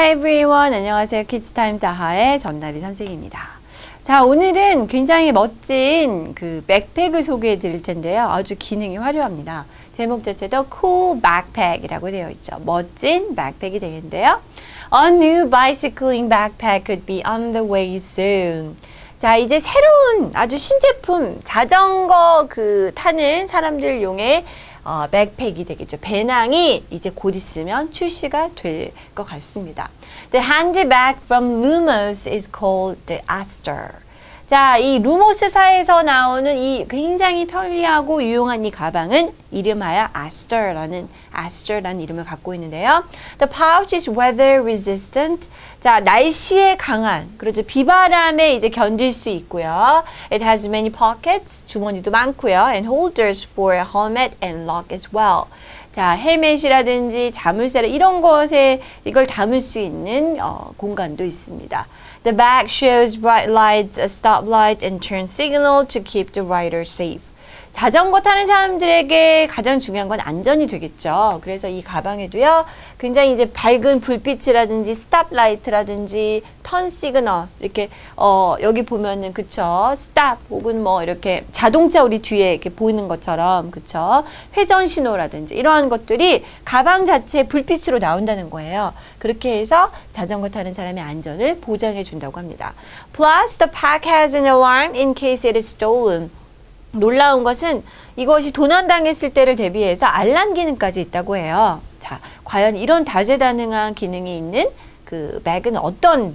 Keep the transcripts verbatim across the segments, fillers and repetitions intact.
Hi everyone. 안녕하세요. 키즈타임 자하의 전나리 선생님입니다. 자, 오늘은 굉장히 멋진 그 백팩을 소개해 드릴 텐데요. 아주 기능이 화려합니다. 제목 자체도 Cool Backpack이라고 되어 있죠. 멋진 백팩이 되겠는데요. A new bicycling backpack could be on the way soon. 자, 이제 새로운 아주 신제품 자전거 그 타는 사람들용의 어, 백팩이 되겠죠. 배낭이 이제 곧 있으면 출시가 될 것 같습니다. The handy bag from Lumos is called the Aster. 자, 이 루모스사에서 나오는 이 굉장히 편리하고 유용한 이 가방은 이름하여 Aster라는 Aster라는 이름을 갖고 있는데요. The pouch is weather resistant. 자, 날씨에 강한, 그렇죠. 비바람에 이제 견딜 수 있고요. It has many pockets. 주머니도 많고요. And holders for a helmet and lock as well. 자, 헬멧이라든지 자물쇠 이런 것에 이걸 담을 수 있는 어, 공간도 있습니다. The bag shows bright lights, a stop light, and turn signal to keep the rider safe. 자전거 타는 사람들에게 가장 중요한 건 안전이 되겠죠. 그래서 이 가방에도요, 굉장히 이제 밝은 불빛이라든지 스탑 라이트라든지 턴 시그널 이렇게 어 여기 보면은 그쵸, 스탑 혹은 뭐 이렇게 자동차 우리 뒤에 이렇게 보이는 것처럼 그쵸, 회전 신호라든지 이러한 것들이 가방 자체에 불빛으로 나온다는 거예요. 그렇게 해서 자전거 타는 사람의 안전을 보장해 준다고 합니다. Plus, the pack has an alarm in case it is stolen. 놀라운 것은 이것이 도난당했을 때를 대비해서 알람 기능까지 있다고 해요. 자, 과연 이런 다재다능한 기능이 있는 그 백은 어떤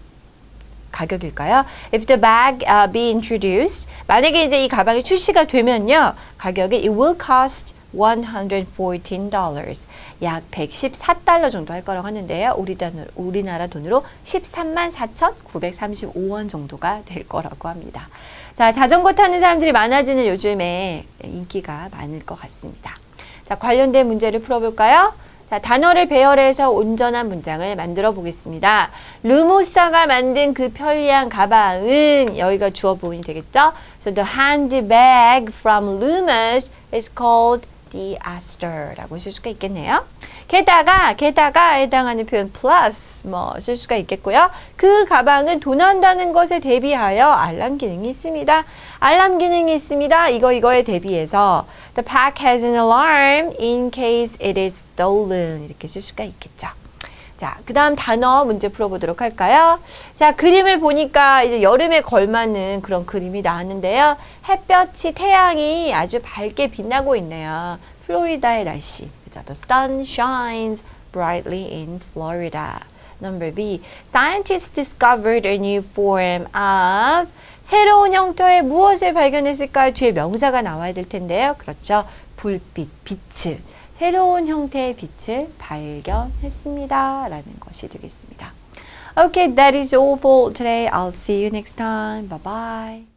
가격일까요? If the bag uh, be introduced, 만약에 이제 이 가방이 출시가 되면요, 가격이 it will cost one hundred fourteen dollars, 약 백십사 달러 정도 할 거라고 하는데요. 우리 단으로, 우리나라 돈으로 십삼만 사천구백삼십오 원 정도가 될 거라고 합니다. 자, 자전거 타는 사람들이 많아지는 요즘에 인기가 많을 것 같습니다. 자, 관련된 문제를 풀어볼까요? 자, 단어를 배열해서 온전한 문장을 만들어 보겠습니다. 루모사가 만든 그 편리한 가방은 여기가 주어 부분이 되겠죠? So the handy bag from Lumos is called the Aster 라고 쓸 수가 있겠네요. 게다가, 게다가 해당하는 표현 plus 뭐 쓸 수가 있겠고요. 그 가방은 도난다는 것에 대비하여 알람 기능이 있습니다. 알람 기능이 있습니다. 이거 이거에 대비해서 the pack has an alarm in case it is stolen 이렇게 쓸 수가 있겠죠. 자, 그 다음 단어 문제 풀어보도록 할까요? 자, 그림을 보니까 이제 여름에 걸맞는 그런 그림이 나왔는데요. 햇볕이, 태양이 아주 밝게 빛나고 있네요. 플로리다의 날씨. 그죠? The sun shines brightly in Florida. Number B. Scientists discovered a new form of. 새로운 형태의 무엇을 발견했을까요? 뒤에 명사가 나와야 될 텐데요. 그렇죠. 불빛, 빛을. 새로운 형태의 빛을 발견했습니다. 라는 것이 되겠습니다. Okay, that is all for today. I'll see you next time. Bye bye.